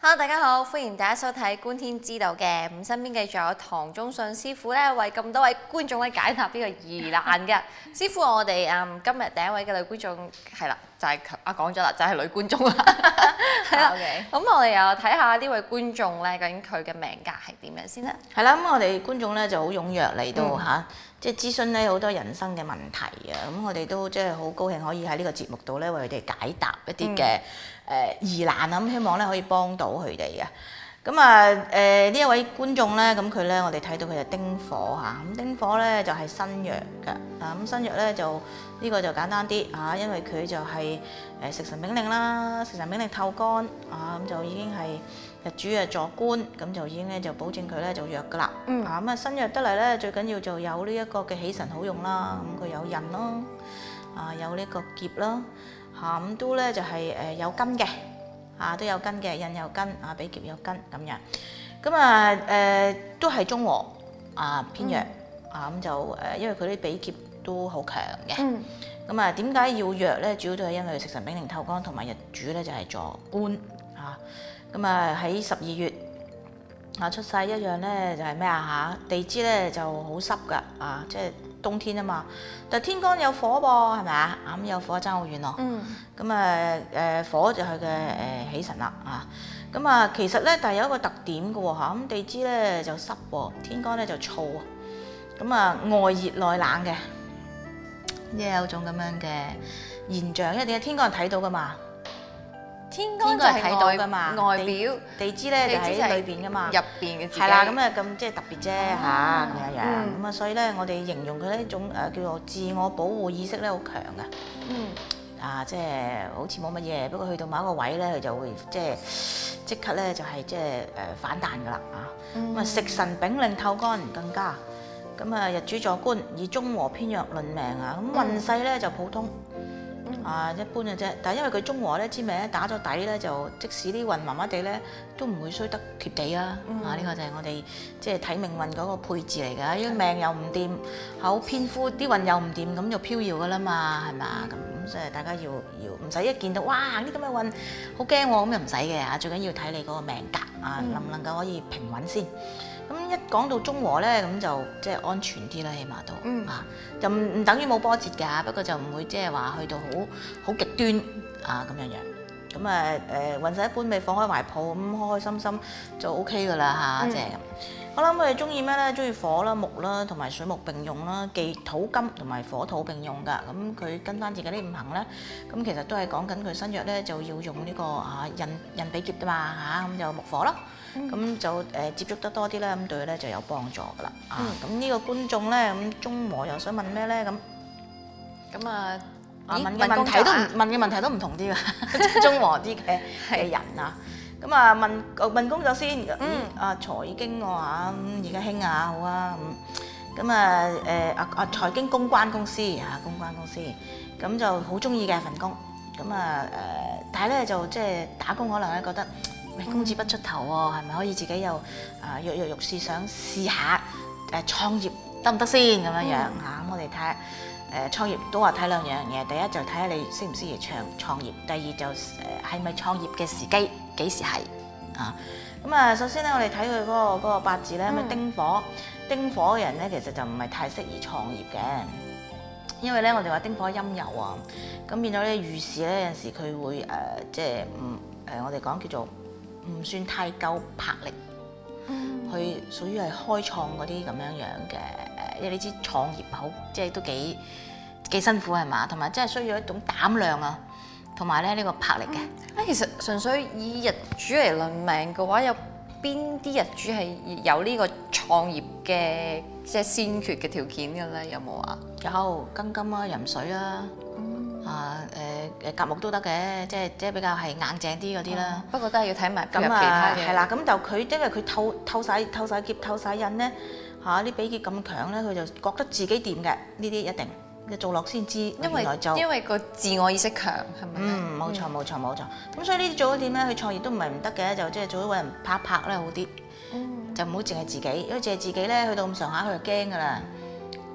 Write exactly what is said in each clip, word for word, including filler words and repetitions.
Hello， 大家好，歡迎大家收睇觀天知道嘅。咁身邊嘅仲有唐忠信師傅咧，為咁多位觀眾咧解答呢個疑難嘅。師傅，我哋嗯今日第一位嘅女觀眾係啦，就係啊講咗啦，就係、是、女觀眾啦。係啦，咁我哋又睇下呢位觀眾咧，究竟佢嘅命格係點樣先咧？ 係啦，咁我哋觀眾咧就好踴躍嚟到嚇、 嗯啊，即係諮詢咧好多人生嘅問題啊！咁我哋都即係好高興可以喺呢個節目度咧為佢哋解答一啲嘅誒疑難啊！咁希望咧可以幫到佢哋啊！咁啊誒呢一位觀眾咧，咁佢咧我哋睇到佢係丁火嚇，咁丁火咧就係身弱㗎，啊咁身弱咧就呢、呢個就簡單啲嚇，因為佢就係誒食神丙令啦，食神丙令透干啊，咁就已經係日主啊坐官，咁就已經咧就保證佢咧就弱㗎啦。 嗯。 啊咁啊身弱得嚟咧，最緊要就有呢一個嘅喜神好用啦，咁佢有印咯，啊有呢個劫啦，嚇咁都咧就係誒有根嘅。啊都有根嘅，印有根，啊比劫有根咁樣，咁啊誒都係中和啊偏弱，嗯、啊咁就誒，因為佢啲比劫都好強嘅，咁啊點解要弱咧？主要都係因為食神丙令透干同埋日主咧就係坐官啊，咁啊喺十二月啊出世一樣咧就係咩啊嚇？地支咧就好濕㗎，啊即係冬天啊嘛，但天干有火噃，係咪啊？咁有火爭好遠咯。嗯。咁啊誒火就係佢嘅誒喜神啦啊。咁啊其實咧，但係有一個特點嘅喎嚇，咁地支咧就濕喎，天干咧就燥啊。咁啊外熱內冷嘅，即係有種咁樣嘅現象，因為點解天干係睇到㗎嘛？ 天干就係睇到㗎嘛， 外表地支咧就喺裏邊㗎嘛， 入邊嘅自己。 係啦，咁啊咁即係特別啫嚇咁樣樣。咁啊所以咧，我哋形容佢呢一種誒叫做自我保護意識咧好強㗎。嗯。啊，即係好似冇乜嘢，不過去到某一個位咧，佢就會即係即刻咧就係即係誒反彈㗎啦啊！咁啊食神丙令透干更加，咁啊日主坐官，以中和偏弱論命啊，咁運勢咧就普通。啊，一般嘅啫，但係因為佢中和咧，知命咧打咗底咧，就即使啲運麻麻地咧，都唔會衰得貼地啊！嗯、啊，呢、呢個就係我哋即係睇命運嗰個配置嚟㗎。因為命又唔掂，好偏枯，啲運又唔掂，咁就飄搖㗎啦嘛，係咪啊？咁所以大家要要唔使一見到哇呢咁嘅運好驚喎，咁又唔使嘅嚇，最緊要睇你嗰個命格啊，能唔能夠可以平穩先。咁一講到中和咧，咁就即係安全啲啦，起碼都、嗯、啊，就唔唔等於冇波折㗎，不過就唔會即係話去到好好極端啊咁樣樣。咁啊誒運勢一般，咪放開懷抱咁開開心心就 O K 㗎啦嚇，即係咁。我諗佢哋中意咩咧？中意火啦、木啦，同埋水木並用啦，忌土金同埋火土並用㗎。咁佢跟翻自己啲五行咧，咁其實都係講緊佢身弱咧，就要用呢、呢個啊印印比劫㗎嘛嚇，咁就木火咯。咁、嗯、就誒、呃、接觸得多啲咧，咁對佢咧就有幫助㗎啦。嗯、啊，咁呢個觀眾咧，咁中和又想問咩咧？咁咁啊，啊問嘅問題都唔問嘅問題都唔同啲㗎，中和啲嘅嘅人啊。咁啊問問工作先，嗯啊財經我話咁而家興啊好啊咁，咁啊誒啊啊財經公關公司啊公關公司，咁就好中意嘅份工，咁啊誒，但係咧就即係打工可能咧覺得。喂，工字不出頭喎，係咪可以自己又啊躍躍欲試，想試下誒創業得唔得先咁樣樣嚇？咁我哋睇下誒創業都話睇兩樣嘢，第一就睇下你適唔適宜創創業，第二就誒係咪創業嘅時機幾時係啊？咁啊，首先咧我哋睇佢嗰個嗰個八字咧，咁、嗯、丁火丁火嘅人咧，其實就唔係太適宜創業嘅，因為咧我哋話丁火陰柔啊，咁變咗咧遇事咧有陣時佢會誒、呃、即係唔誒我哋講叫做。唔算太夠魄力，佢屬於係開創嗰啲咁樣樣嘅誒，因為你知創業好即係都幾幾辛苦係嘛，同埋真係需要一種膽量啊，同埋咧呢個魄力嘅。 啊，其實純粹以日主嚟論命嘅話，有邊啲日主係有呢個創業嘅即係先決嘅條件嘅咧？有冇啊？ 有庚金啊、壬水啊。啊誒誒甲木都得嘅，即係即係比較係硬淨啲嗰啲啦。 不過都係要睇埋咁啊，係啦，咁就佢因為佢透透曬透曬劫透曬印咧嚇，啲比劫咁強咧，佢就覺得自己掂嘅呢啲一定，你做落先知。 因為因為個自我意識強係咪？ 嗯，冇錯冇錯冇錯。咁所以呢啲做咗點咧？佢創業都唔係唔得嘅，就即係做咗揾人拍拍咧好啲。嗯。就唔好淨係自己，因為淨係自己咧，去到咁上下佢就驚㗎啦。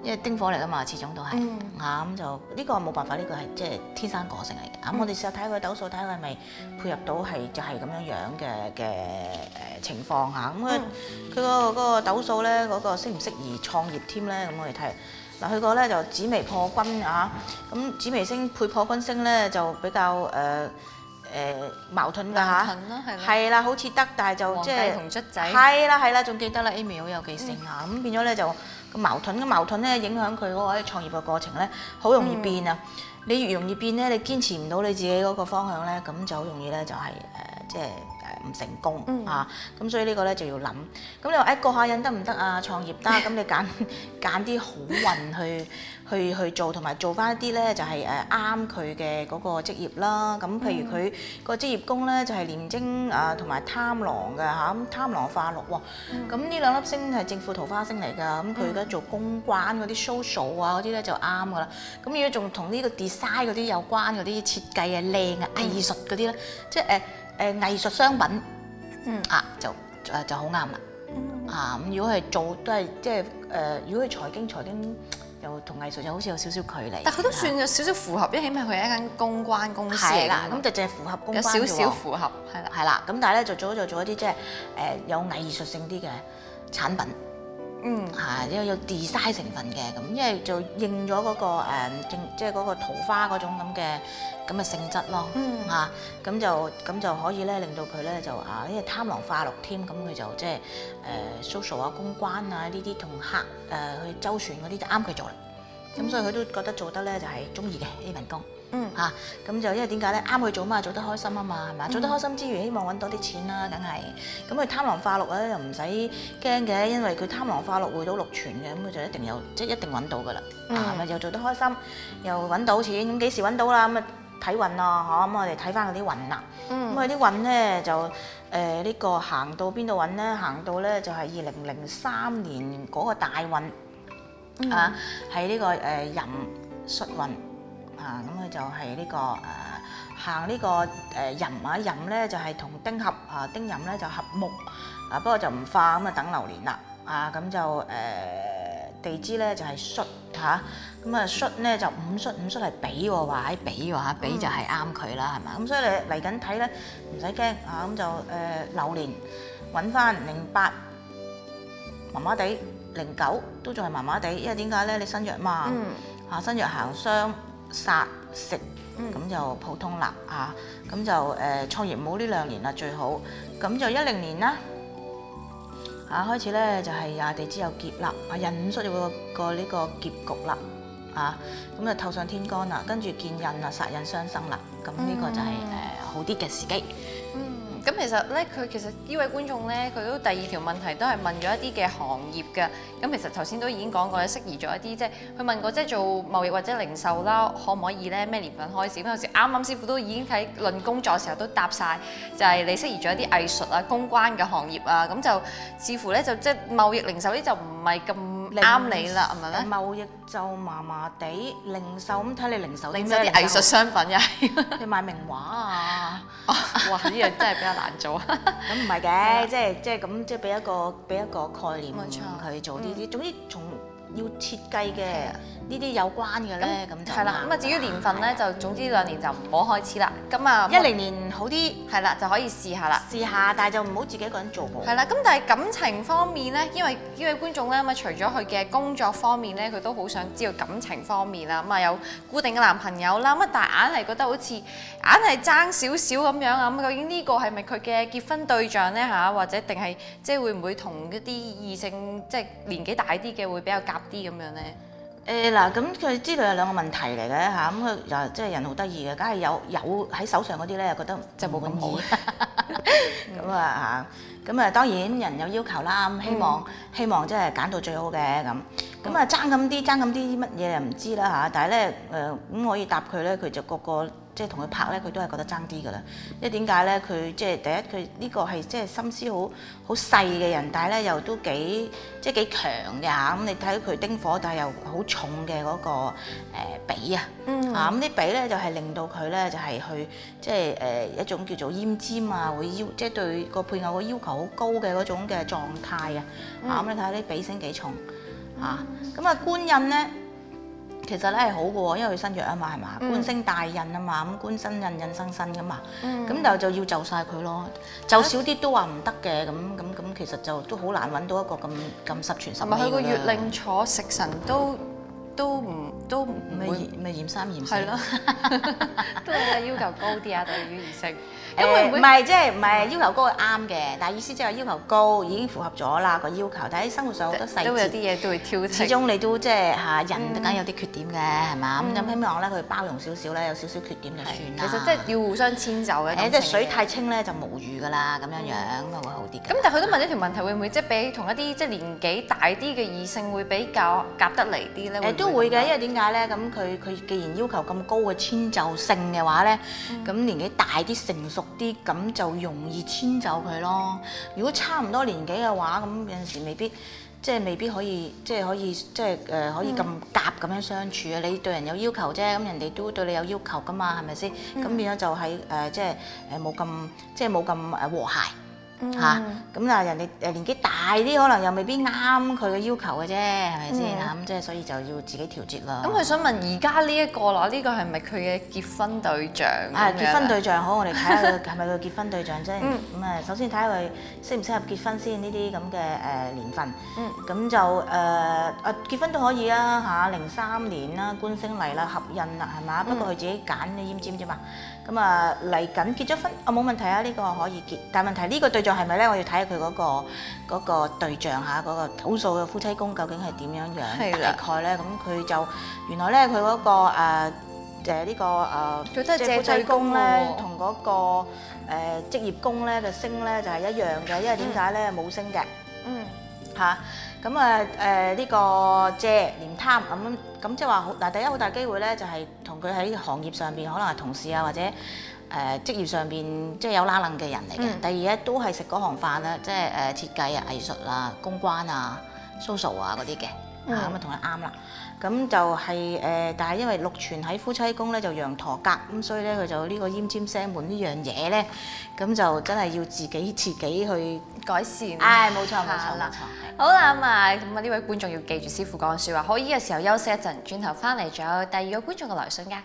因為丁火嚟㗎嘛，始終都係嚇咁就呢個冇辦法，呢個係即係天生個性嚟嘅。咁我哋試下睇下佢斗數，睇下佢係咪配合到係就係咁樣樣嘅嘅誒情況嚇。咁佢佢個嗰個斗數咧，嗰個適唔適宜創業添咧？咁我哋睇嗱，佢個咧就紫微破軍啊，咁紫微星配破軍星咧就比較誒。誒矛盾㗎嚇，係啦，好似得，但係就即係同卒仔， 係啦係啦，仲記得啦 ，Amy 好有記性嚇，咁變咗咧就個矛盾，個矛盾咧影響佢嗰個創業嘅過程咧，好容易變啊！你越容易變咧，你堅持唔到你自己嗰個方向咧，咁就好容易咧就係誒即係誒唔成功啊！咁所以呢個咧就要諗。咁你話誒過下癮得唔得啊？創業得，咁你揀揀啲好運去。去去做同埋做翻一啲咧就係誒啱佢嘅嗰個職業啦。咁譬如佢個職業宮咧就係廉貞啊同埋貪狼嘅嚇，咁貪狼化祿喎。咁呢兩粒星係正負桃花星嚟㗎。咁佢而家做公關嗰啲 social 啊嗰啲咧就啱㗎啦。咁如果仲同呢個 design 嗰啲有關嗰啲設計啊靚啊藝術嗰啲咧，即係誒誒藝術商品，嗯啊就誒就好啱啦。啊咁如果係做都係即係誒，如果係財經財經。又同藝術又好似有少少距離， 但佢都算有少少符合，因為起碼佢係一間公關公司嚟㗎。 咁就淨係符合公關有少少符合，係啦， 係啦。咁但係咧就做咗就做一啲即係誒有藝術性啲嘅產品，嗯，係因為有 design 成分嘅咁，因為就應咗嗰個誒正即係嗰個桃花嗰種咁嘅咁嘅性質咯，嗯嚇，咁就咁就可以咧令到佢咧就啊，因為貪狼化祿添，咁佢就即係誒 social 啊、公關啊呢啲同客誒去周旋嗰啲就啱佢做啦。咁所以佢都覺得做得咧就係中意嘅呢份工，嗯嚇，咁就因為點解咧啱佢做嘛，做得開心啊嘛，係嘛？做得開心之餘，希望揾多啲錢啦，梗係。咁佢貪狼化祿咧又唔使驚嘅，因為佢貪狼化祿會到祿存嘅，咁佢就一定有即係一定揾到噶啦，啊咪又做得開心，又揾到錢，咁幾時揾到啦？咁啊睇運咯，嗬，咁我哋睇翻嗰啲運啦，咁佢啲運咧就誒呢個行到邊度運咧？行到咧就係二零零三年嗰個大運。嗯、啊，係呢、這個誒壬戌運啊，咁佢就係呢、這個誒、呃、行呢、這個誒壬啊，壬咧就係、是、同丁合啊，丁壬咧就合木啊，不過就唔化咁啊，等流年啦啊，咁就誒、呃、地支咧就係戌嚇，咁啊戌咧就五戌，五戌係比喎，話喺比喎嚇，比就係啱佢啦，係嘛？咁所以你嚟緊睇咧唔使驚啊，咁就誒、呃、流年揾翻零八麻麻地。零九都仲係麻麻地，因為點解咧？你身弱嘛，嚇、嗯、身弱行傷殺食，咁、嗯、就普通啦嚇。咁、啊、就誒、呃、創業冇呢兩年啦最好。咁就一零年啦，嚇、啊、開始咧就係、是、啊地支有劫啦，啊壬午戌有個個呢個劫局啦，嚇咁啊透上天干啦，跟住見印啊殺印相生啦，咁呢個就係、是、誒、嗯呃、好啲嘅時機。 咁其實咧，佢其實呢位觀眾咧，佢都第二條問題都係問咗一啲嘅行業嘅。咁其實頭先都已經講過咧，適宜咗一啲即係佢問過即係做貿易或者零售啦，可唔可以咧？咩年份開始？咁有時啱啱師傅都已經喺論工作嘅時候都答晒，就係、是、你適宜咗一啲藝術啊、公關嘅行業啊。咁就似乎咧就即係貿易零售呢就唔係咁啱你啦，係咪咧？ 貿易就麻麻地，零售咁睇你零售啲咩？ 零售啲藝術商品又係你賣名畫啊！ 哇！呢樣真係比較難做啊。 咁唔係嘅，即係即係咁，即係俾一個俾一個概念佢做呢啲。總之從要設計嘅呢啲有關嘅咧，咁就係啦。咁啊，至於年份咧，就總之兩年就唔好開始啦。咁啊， 一零年好啲， 係啦，就可以試下啦。 試下，但係就唔好自己一個人做喎。 係啦，咁但係感情方面咧，因為呢位觀眾咧，咁啊除咗佢嘅工作方面咧，佢都好想知道感情方面啦。咁啊有固定嘅男朋友啦，咁啊但係硬係覺得好似硬係爭少少咁樣啊。咁究竟呢個係咪佢嘅結婚對象咧嚇？或者定係即係會唔會同一啲異性即係年紀大啲嘅會比較夾啲咁樣咧？ 誒嗱，咁佢知道有兩個問題嚟嘅嚇，咁佢又即係人好得意嘅，梗係有有喺手上嗰啲咧，又覺得就冇咁好。 咁啊嚇，咁啊當然人有要求啦，希望、嗯、希望即係揀到最好嘅咁，咁啊爭咁啲爭咁啲乜嘢又唔知啦嚇，但係咧誒咁可以答佢咧，佢就個個。即係同佢拍咧，佢都係覺得爭啲㗎啦。因為點解咧？佢即係第一，佢呢個係即係心思好好細嘅人，但係咧又都幾即係幾強嘅嚇。咁你睇佢丁火，但係又好重嘅嗰個誒比啊。嗯。啊咁啲比咧就係令到佢咧就係去即係誒一種叫做奄尖啊，會要即係對個配偶嘅要求好高嘅嗰種嘅狀態啊。啊咁你睇下啲比星幾重嚇。咁啊觀印咧，其實咧係好嘅喎，因為佢身弱啊嘛，係嘛？ 嗯觀星大印啊嘛，咁觀身印印生身噶嘛。 嗯咁就就要就晒佢咯，就少啲都話唔得嘅，咁咁咁其實就都好難揾到一個咁咁十全十美嘅。 同埋佢個月令坐食神都都唔都唔咪會咪嫌三嫌四。 係咯，都係要求高啲啊，對於異性。咁誒會唔會唔係即係唔係要求高係啱嘅，但係意思即係要求高已經符合咗啦個要求，但係喺生活上好多細都會有啲節， 嘢都會挑剔。 始終你都即係嚇人嗯梗有啲缺點嘅係嘛？咁嗯咁希望咧佢包容少少咧，有少少缺點就算啦。 其實即係要互相遷就嘅。 誒即係水太清咧就無魚㗎啦，咁樣樣咁啊會好啲嘅。 咁但係佢都問咗條問題，會唔會即係比同一啲即係年紀大啲嘅異性會比較夾得嚟啲咧？ 誒都會嘅，因為為點解咧？咁佢佢既然要求咁高嘅遷就性嘅話咧，咁、年紀大啲、成熟啲，咁就容易遷就佢咯。如果差唔多年紀嘅話，咁有陣時未必即係未必可以即係可以即係誒、呃、可以咁夾咁樣相處啊！你對人有要求啫，咁人哋都對你有要求噶嘛，係咪先？咁、 嗯變咗就係、誒、即係誒冇咁即係冇咁誒和諧。 嗯嚇，咁啊人哋誒年紀大啲，可能又未必啱佢嘅要求嘅啫，係咪先啊？咁即係所以就要自己調節啦。 咁佢想問而家呢一個啦，呢個係咪佢嘅結婚對象？ 啊， 咁樣結婚對象好，我哋睇下佢係咪佢結婚對象啫。 嗯咁啊，首先睇下佢適唔適合結婚先呢啲咁嘅誒年份。 嗯咁就誒啊結婚都可以啊嚇，零三年啦，觀星嚟啦，合印啦，係嘛？不過佢自己揀你知唔知嘛？咁啊嚟緊結咗婚，啊冇問題啊，呢個可以結。但係問題呢個對象係咪咧？我要睇下佢嗰個嗰個對象嚇，嗰個土數嘅夫妻宮究竟係點樣樣？ 係啦大概咧，咁佢就原來咧佢嗰個誒誒呢個誒佢都係借即係夫妻對宮宮咧， 喎同嗰個誒職業宮咧嘅星咧就係一樣嘅，因為點解咧冇星嘅嗯嚇？咁啊誒呢個借廉貪咁咁即係話好嗱，第一好大機會咧就係同佢喺行業上邊可能係同事啊，或者誒、呃、職業上邊即係有拉楞嘅人嚟嘅。 嗯第二咧都係食嗰行飯啦，即係誒設計啊、藝術啊、公關啊、social 啊嗰啲嘅嚇，咁啊同佢啱啦。咁就係、誒，但係因為祿存喺夫妻宮咧就羊陀格，咁所以咧佢就呢個奄尖聲門呢樣嘢咧，咁就真係要自己自己去。 改善。 唉，冇錯冇錯係啦冇錯。 好啦，咁啊，咁啊呢位觀眾要記住師傅講嘅説話，可以嘅時候休息一陣，轉頭翻嚟仲有第二個觀眾嘅來信㗎。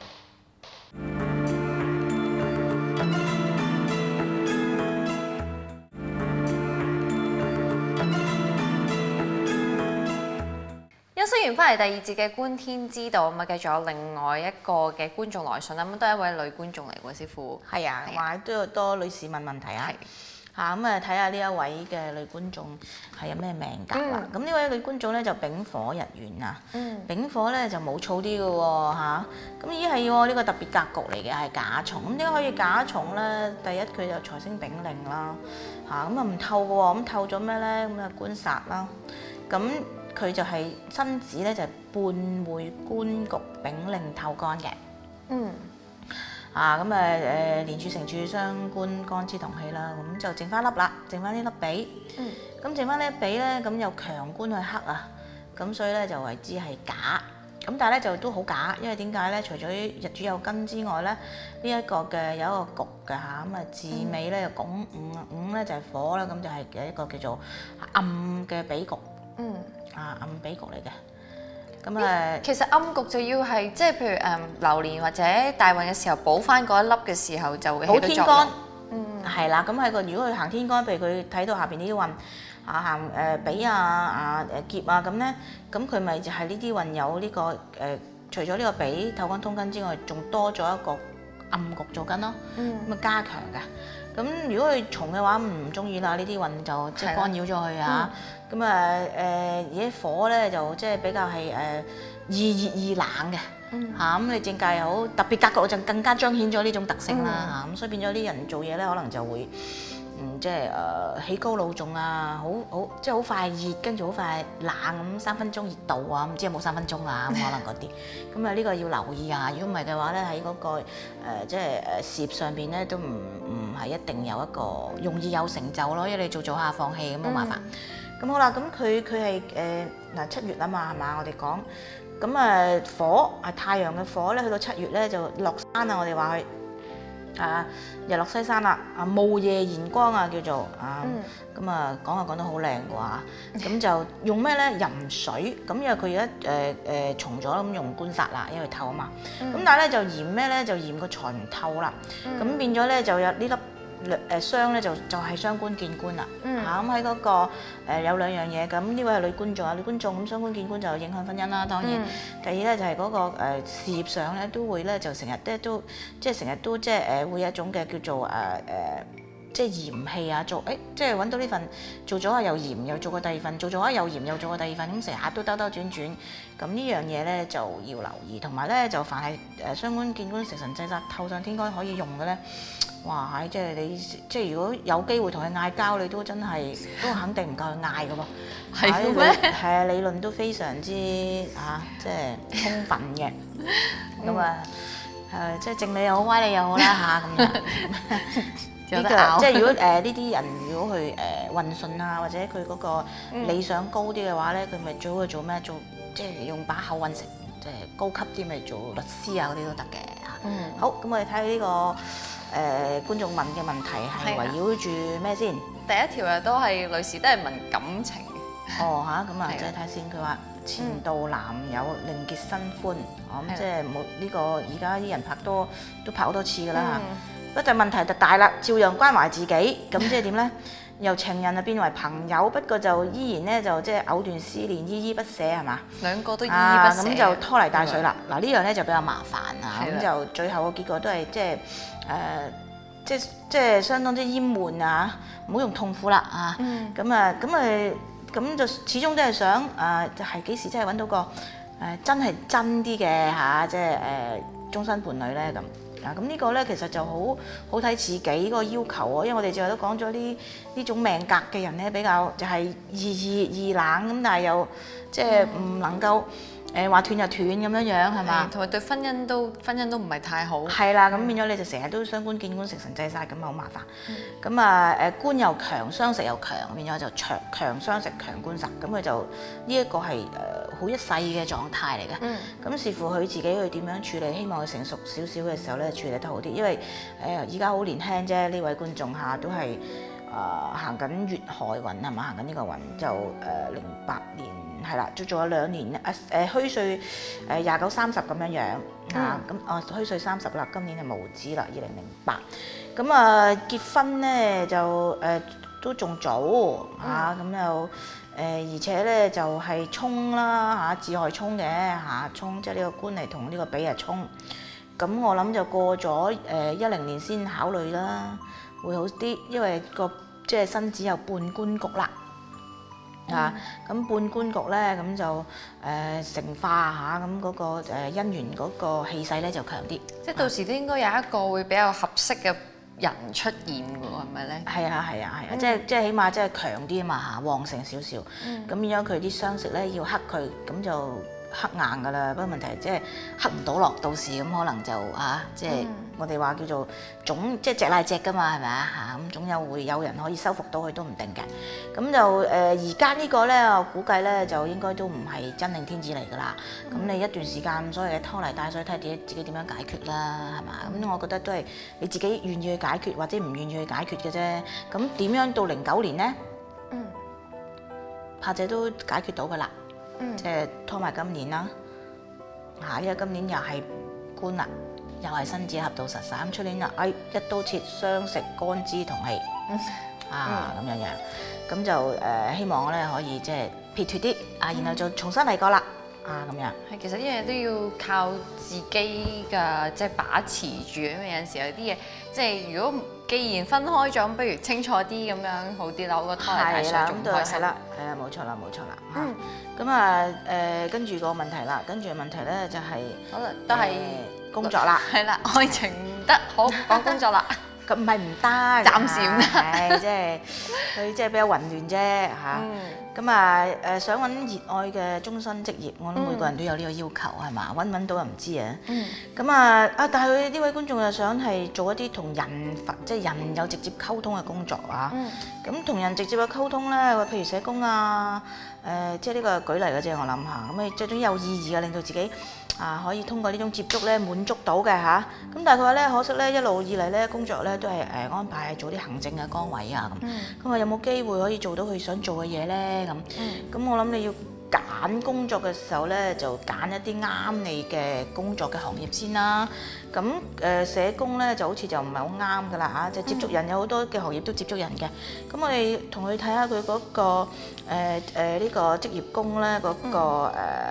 休息完翻嚟第二節嘅觀天知道，咁啊繼續有另外一個嘅觀眾來信啦，咁都係一位女觀眾嚟喎，師傅。 係啊，話都有多女士問問題啊。嚇咁啊，睇下呢一位嘅女觀眾係有咩命格啦。咁呢、位女觀眾咧就丙火日元啊。 嗯。 丙火咧就冇燥啲嘅喎嚇。咁咦係喎，呢個特別格局嚟嘅係甲重。咁點解可以甲重咧？第一佢就財星丙令啦。嚇咁啊唔透嘅喎，咁透咗咩咧？咁啊官殺啦。咁佢就係身子咧就係半會官局丙令透干嘅。 嗯。 啊咁誒誒連柱成柱相官干之同氣啦，咁就剩翻粒啦，剩翻呢粒比。 嗯。 咁剩翻呢粒比咧，咁有強官去克啊，咁所以咧就為之係假。咁但係咧就都好假，因為點解咧？除咗日主有根之外咧，呢、這、一個嘅有一個局嘅嚇，咁啊字尾咧就拱五啊，五咧就係火啦，咁就係一個叫做暗嘅比局。 嗯。 啊暗比局嚟嘅。咁誒， 其實暗局就要係即係譬如誒流年或者大運嘅時候補翻嗰一粒嘅時候就會起補到作天干用。，嗯， 係啦。咁喺個如果佢行天干，譬如佢睇到下邊呢啲運啊行誒比啊啊誒劫啊咁咧，咁佢咪就係呢啲運有呢、這個誒、呃，除咗呢個比透干通根之外，仲多咗一個暗局做緊咯。 嗯， 咁啊加強㗎。咁如果佢重嘅話，唔中意啦，呢啲運就即係干擾咗佢啊。咁啊誒，而家火咧就即係比較係誒易熱易冷嘅。 嗯嚇咁你正界又好特別格局就更加彰顯咗呢種特性啦嚇，咁、所以變咗啲人做嘢咧可能就會嗯即係誒起高腦重啊，好好即係好快熱，跟住好快冷咁三分鐘熱度啊，唔知有冇三分鐘啊咁可能嗰啲，咁啊呢個要留意啊，如果唔係嘅話咧喺嗰個、呃、即係誒事業上邊咧都唔唔係一定有一個容易有成就咯，因為你做做下放棄咁好麻煩。咁、嗯、好啦，咁佢佢係誒嗱七月啊嘛係嘛，我哋講。咁啊火啊太陽嘅火咧，去到七月咧就落山啊！我哋話佢啊日落西山啦，啊霧夜燃光啊叫做啊，咁啊講啊講得好靚啩，咁就用咩咧？吟水，咁因為佢而家誒誒重咗咁用觀煞啦，因為透啊嘛，咁但係咧就嫌咩咧？就嫌個財唔透啦，咁變咗咧就有呢粒。誒雙咧就就係雙官見官啦，嚇咁喺嗰個、呃、有兩樣嘢，咁呢位係女觀眾啊，女觀眾咁雙官見官就影響婚姻啦，當然。嗯、第二咧就係、是、嗰、那個、呃、事業上咧都會咧就成日咧都即係成日都即係誒會有一種嘅叫做誒誒、呃、即係嫌棄啊，做誒、欸、即係揾到呢份做咗下又嫌，又做過第二份，做咗下又嫌，又做過第二份，咁成日都兜兜轉轉，咁呢樣嘢咧就要留意，同埋咧就凡係誒雙官見官食神制煞透上天干可以用嘅咧。哇！係即係你即係如果有機會同佢嗌交，你都真係都肯定唔夠佢嗌㗎喎。係咩？係啊，理論都非常之嚇，即係充分嘅。咁啊，誒即係正理又好，歪理又好啦嚇咁樣。呢個即係如果誒呢啲人如果佢誒運順啊，或者佢嗰個理想高啲嘅話咧，佢咪最好去做咩？做即係用把口揾食，即係高級啲咪做律師啊嗰啲都得嘅嚇。嗯。好，咁我哋睇下呢個。誒、呃、觀眾問嘅問題係圍繞住咩先？ 第一條又都係女士都係問感情。 哦嚇，咁啊即係睇先。佢話前度男友另結新歡，我諗即係冇呢個而家啲人拍拖都拍好多次㗎啦嚇。不過問題就大啦，照樣關懷自己，咁即係點咧？由情人啊變為朋友，不過就依然咧就即係藕斷絲連，依依不捨係嘛？ 兩個都依依不捨。 咁就拖泥帶水啦。嗱呢樣咧就比較麻煩啊，咁就最後個結果都係即係誒，即係即係相當之厭悶啊！唔好用痛苦啦啊！咁啊咁啊咁就始終都係想誒，就係幾時真係揾到個誒真係真啲嘅嚇，即係誒終身伴侶咧咁。啊，咁呢個咧其實就好好睇自己嗰個要求啊，因為我哋最後都講咗呢呢種命格嘅人咧，比較就係易易易冷咁，但係又即係唔能夠誒話斷就斷咁樣樣係嘛？ 同埋對婚姻都婚姻都唔係太好。 係啦，咁變咗你就成日都雙官見官食神制煞咁啊，好麻煩。咁啊誒官又強，相食又強，變咗就強強相食強官煞，咁佢就呢一個係誒好一世嘅狀態嚟嘅。咁、嗯、視乎佢自己去點樣處理，希望佢成熟少少嘅時候咧處理得好啲，因為誒而家好年輕啫，呢位觀眾下都係誒行緊月海運係嘛，行緊呢個運就誒零八年。係啦，仲仲有兩年啊誒虛歲誒廿九三十咁樣樣嚇，咁哦虛歲三十啦，今年係無子啦，二零零八，咁啊結婚咧就誒、呃、都仲早嚇，咁又誒而且咧就係、是、沖啦嚇，自害沖嘅嚇，沖即係呢個官嚟同呢個比啊沖，咁我諗就過咗誒一零年先考慮啦，會好啲，因為個即係身子有半官局啦。啊，咁半官局咧，咁就誒、呃、成化嚇，咁嗰個誒姻緣嗰個氣勢咧就強啲。 即係到時都應該有一個會比較合適嘅人出現㗎喎，係咪咧？ 係啊係啊係啊，即係即係起碼即係強啲啊嘛嚇，旺盛少少。咁變咗佢啲相食咧要克佢，咁就克硬㗎啦。不過問題即係克唔到落，到時咁可能就嚇即係。嗯我哋話叫做總即係隻賴隻㗎嘛，係咪啊嚇？咁總有會有人可以收復到佢都唔定嘅。咁就誒而家呢個咧，我估計咧就應該都唔係真命天子嚟㗎啦。咁、嗯、你一段時間所謂嘅拖泥帶水，睇下自己自己點樣解決啦，係嘛？咁、嗯、我覺得都係你自己願意去解決，或者唔願意去解決嘅啫。咁點樣到零九年咧？嗯，或者都解決到㗎啦。嗯，即係拖埋今年啦。嚇，因為今年又係官啦。又係身子合到實曬，咁出年啊，哎一刀切，相食肝肢同氣，啊咁樣樣，咁就誒希望咧可以即係撇脱啲，啊然後就重新嚟過啦，啊咁樣。係， 其實啲嘢都要靠自己嘅即係把持住，因為有陣時有啲嘢即係如果既然分開咗，不如清楚啲咁樣好啲啦，我覺得拖泥帶水仲開心。係啦，係啦，冇錯啦，冇錯啦。嗯。咁啊誒，跟住個問題啦，跟住個問題咧就係， 可能都係。 工作啦， 係啦，愛情唔得，好講工作啦。 咁唔係唔得， 暫時唔得， 係即係佢即係比較混亂啫嚇。咁啊誒想揾熱愛嘅終身職業，我諗每個人都有呢個要求係嘛？揾唔揾到又唔知啊。咁啊啊，但係佢呢位觀眾又想係做一啲同人即係人有直接溝通嘅工作啊。咁同人直接嘅溝通咧，譬如社工啊，誒即係呢個舉例嘅啫，我諗下。咁啊，最終有意義嘅，令到自己啊可以通過呢種接觸咧滿足到嘅嚇。咁但係佢話咧，可惜咧一路以嚟咧工作咧都係誒安排做啲行政嘅崗位啊咁。咁啊有冇機會可以做到佢想做嘅嘢咧咁？咁我諗你要揀工作嘅時候咧，就揀一啲啱你嘅工作嘅行業先啦。咁誒、呃、社工咧就好似就唔係好啱噶啦嚇，就接觸人有好多嘅行業都接觸人嘅。咁我哋同佢睇下佢嗰個誒誒呢個職業工咧嗰、嗰個誒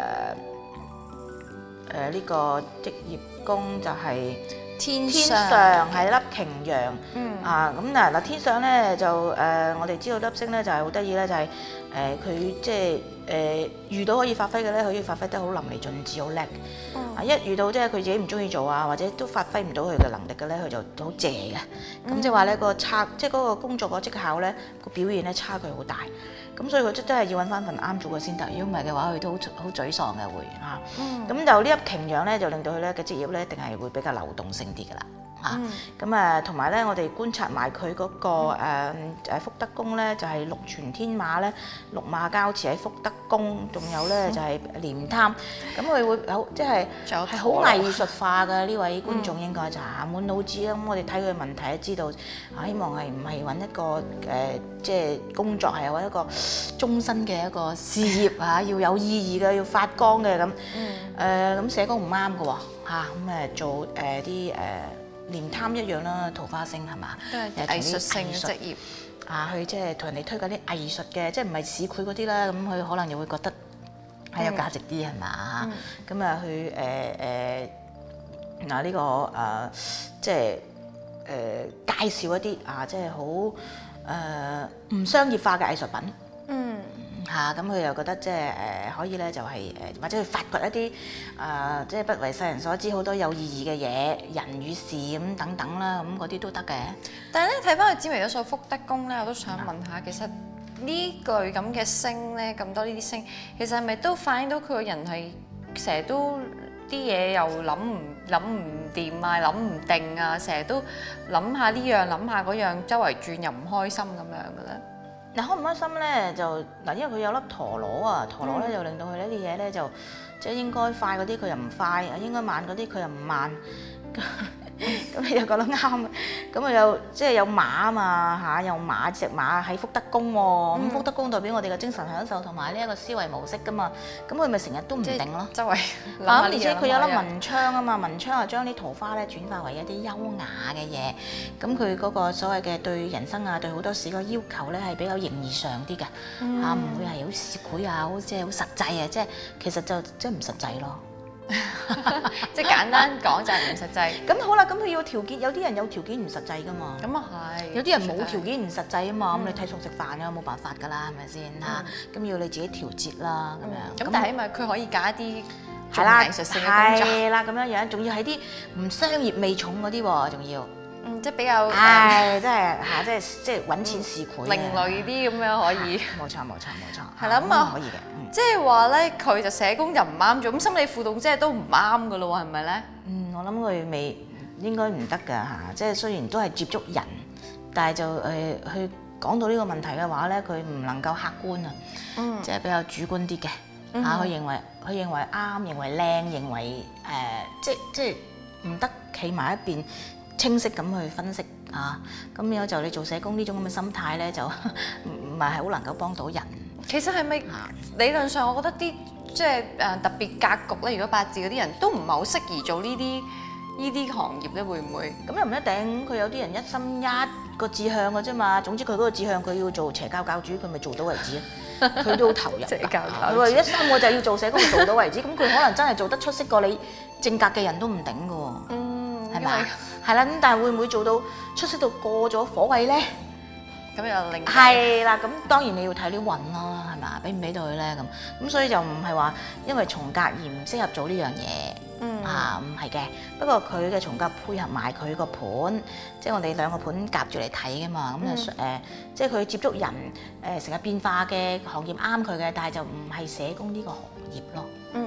誒呢個職業工就係、是。 天上係粒擎羊，嗯、啊咁嗱嗱天上咧就誒、呃，我哋知道粒星咧就係好得意咧，就係誒佢即係誒遇到可以發揮嘅咧，佢可以發揮得好淋漓盡致，好叻。嗯、啊一遇到即係佢自己唔中意做啊，或者都發揮唔到佢嘅能力嘅咧，佢就好謝嘅。咁、嗯、即係話咧個差，即係嗰個工作個績效咧個表現咧差距好大。咁所以佢真真係要揾翻份啱做嘅先得，如果唔係嘅話，佢都好好沮喪嘅會嚇。咁、嗯、就呢粒擎羊咧，就令到佢咧嘅職業咧，一定係會比較流動性啲㗎啦。嚇咁啊，同埋咧，我哋觀察埋佢嗰個誒誒福德宮咧，就係六全天馬咧，六馬交馳喺福德宮，仲有咧就係廉貪。咁佢會好即係係好藝術化嘅呢位觀眾應該就係滿腦子啦。咁我哋睇佢問題都知道，啊希望係唔係揾一個誒即係工作係揾一個終身嘅一個事業啊，要有意義嘅，要發光嘅咁。誒咁社工唔啱嘅喎嚇，咁誒做誒啲誒。廉貪一樣啦，桃花星係嘛？ 都係藝術性嘅職業啊，去即係同人哋推介啲藝術嘅，即係唔係市儈嗰啲啦。咁佢可能又會覺得係有價值啲係嘛？咁啊去誒誒嗱呢個誒即係誒介紹一啲啊，即係好誒唔商業化嘅藝術品。嗯。嚇咁佢又覺得即係誒可以咧，就係誒或者去發掘一啲啊，即係不為世人所知好多有意義嘅嘢，人與事咁等等啦，咁嗰啲都得嘅。 但係咧睇翻佢紫微斗數福德宮咧，我都想問下，其實呢類咁嘅星咧，咁多呢啲星，其實係咪都反映到佢個人係成日都啲嘢又諗唔諗唔掂啊，諗唔定啊，成日都諗下呢樣諗下嗰樣，周圍轉又唔開心咁樣嘅咧？ 嗱，開唔開心咧就嗱，因為佢有粒陀螺啊，陀螺咧就令到佢呢啲嘢咧就即係應該快嗰啲佢又唔快，應該慢嗰啲佢又唔慢。咁你又覺得啱，咁啊又即係有馬啊嘛嚇，有馬隻馬喺福德宮喎，咁、嗯、福德宮代表我哋嘅精神享受同埋呢一個思維模式噶嘛，咁佢咪成日都唔定咯， 周圍諗下，而且佢有粒文昌啊嘛，文昌啊將啲桃花咧轉化為一啲優雅嘅嘢，咁佢嗰個所謂嘅對人生啊對好多事個要求咧係比較形而上啲嘅嚇，唔、嗯、會係好市儈啊，好即係好實際啊，即係其實就即係唔實際咯。 即係簡單講就係唔實際。 咁好啦，咁佢要條件，有啲人有條件唔實際噶嘛。 咁啊係。有啲人冇條件唔實際啊嘛，咁、嗯、你睇餸食飯啊，冇辦法㗎啦，係咪先嚇？咁、嗯、要你自己調節啦，咁、嗯、樣。咁但係因為佢可以揀一啲係啦藝術性嘅工作，係啦咁樣樣，仲要係啲唔商業味重嗰啲喎，仲要。嗯，即係比較。係，真係嚇，即係即係揾錢市儈。另類啲咁樣可以。冇錯冇錯冇錯。係啦咁啊，可以嘅。即係話咧，佢就社工就唔啱做，咁心理輔導即係都唔啱噶咯喎，係咪咧？嗯，我諗佢未應該唔得㗎嚇，即係雖然都係接觸人，但係就誒去講到呢個問題嘅話咧，佢唔能夠客觀啊，嗯、即係比較主觀啲嘅嚇。佢、嗯啊、認為佢認為啱，認為靚，認為誒、呃、即即係唔得企埋一邊，清晰咁去分析嚇。咁有就你做社工呢種咁嘅心態咧，就唔係好能夠幫到人。其實係咪理論上，我覺得啲即係誒特別格局咧，如果八字嗰啲人都唔係好適宜做呢啲呢啲行業咧，會唔會？咁又唔一定，佢有啲人一心一個志向嘅啫嘛。總之佢嗰個志向，佢要做邪教教主，佢咪做到為止啊！佢都好投入。邪教教主。佢話一心我就要做社工，做到為止。咁佢可能真係做得出色過你正格嘅人都唔頂嘅喎。嗯，係咪？係啦，咁但係會唔會做到出色到過咗火位咧？咁又另係啦，咁當然你要睇啲運咯，係嘛？俾唔俾到佢咧咁，咁所以就唔係話因為重格而唔適合做呢樣嘢，嗯啊唔係嘅。不過佢嘅重格配合埋佢個盤，即係我哋兩個盤夾住嚟睇噶嘛。咁誒誒，即係佢接觸人誒成日變化嘅行業啱佢嘅，但係就唔係社工呢個行業咯。嗯，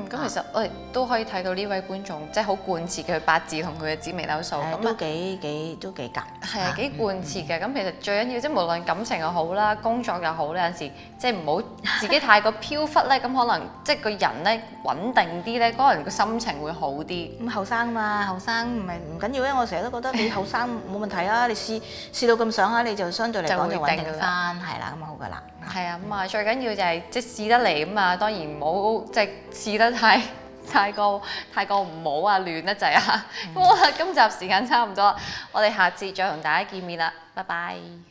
咁其實我哋都可以睇到呢位觀眾，即係好貫徹嘅八字同佢嘅紫微斗數，咁都幾幾都幾夾。 係啊，幾貫徹嘅。咁其實最緊要即係無論感情又好啦，工作又好咧，有陣時即係唔好自己太過飄忽咧，咁可能即係個人咧穩定啲咧，嗰人個心情會好啲。 咁後生嘛，後生唔係唔緊要咧。我成日都覺得你後生冇問題啊，你試試到咁上下你就相對嚟講就穩定翻，係啦，咁好噶啦。係啊，咁啊最緊要就係即係試得嚟咁啊，當然唔好即係試得太太過太過唔好啊，亂得滯啊。咁好啦，今集時間差唔多，我哋下次再同大家見面啦，拜拜。